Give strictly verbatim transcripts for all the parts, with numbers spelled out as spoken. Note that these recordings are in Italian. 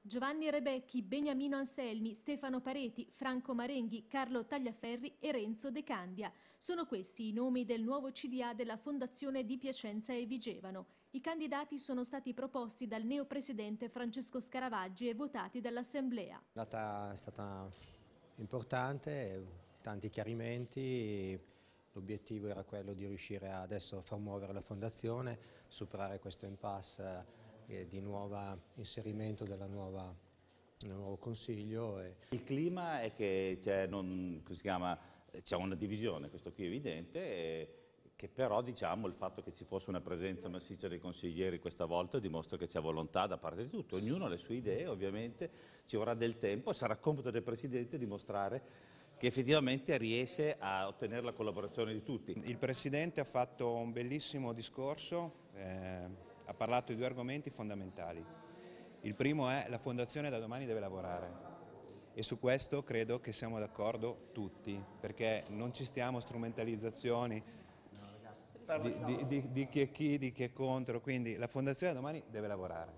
Giovanni Rebecchi, Beniamino Anselmi, Stefano Pareti, Franco Marenghi, Carlo Tagliaferri e Renzo De Candia. Sono questi i nomi del nuovo C D A della Fondazione di Piacenza e Vigevano. I candidati sono stati proposti dal neopresidente Francesco Scaravaggi e votati dall'Assemblea. La data è stata importante, tanti chiarimenti. L'obiettivo era quello di riuscire adesso a far muovere la Fondazione, superare questo impasse di nuovo inserimento della nuova, del nuovo Consiglio. E... Il clima è che c'è una divisione, questo qui è evidente, e che però diciamo il fatto che ci fosse una presenza massiccia dei consiglieri questa volta dimostra che c'è volontà da parte di tutti, ognuno ha le sue idee, ovviamente ci vorrà del tempo, sarà compito del Presidente dimostrare che effettivamente riesce a ottenere la collaborazione di tutti. Il Presidente ha fatto un bellissimo discorso, eh, ha parlato di due argomenti fondamentali. Il primo è la Fondazione da domani deve lavorare e su questo credo che siamo d'accordo tutti, perché non ci stiamo strumentalizzazioni di, di, di, di chi è chi, di chi è contro, quindi la Fondazione da domani deve lavorare.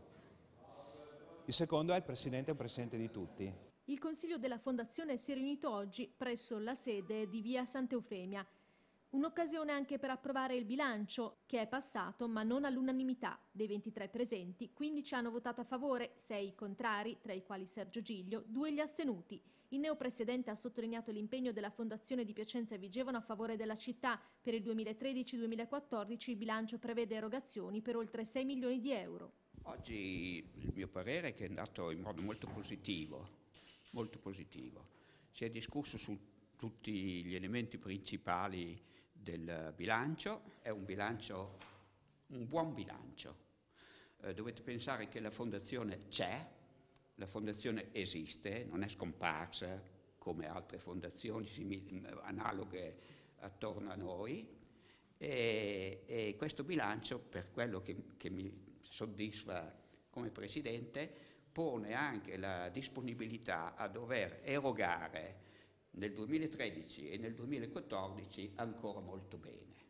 Il secondo è il Presidente è un Presidente di tutti. Il Consiglio della Fondazione si è riunito oggi presso la sede di via Sant'Eufemia. Un'occasione anche per approvare il bilancio, che è passato ma non all'unanimità. Dei ventitré presenti, quindici hanno votato a favore, sei contrari, tra i quali Sergio Giglio, due gli astenuti. Il neopresidente ha sottolineato l'impegno della Fondazione di Piacenza e Vigevano a favore della città. Per il duemilatredici duemilaquattordici il bilancio prevede erogazioni per oltre sei milioni di euro. Oggi il mio parere è che è andato in modo molto positivo, molto positivo. Si è discusso su tutti gli elementi principali del bilancio, è un bilancio, un buon bilancio. Eh, dovete pensare che la Fondazione c'è, la Fondazione esiste, non è scomparsa come altre fondazioni analoghe attorno a noi e, e questo bilancio, per quello che, che mi soddisfa come Presidente, pone anche la disponibilità a dover erogare nel duemilatredici e nel duemilaquattordici ancora molto bene.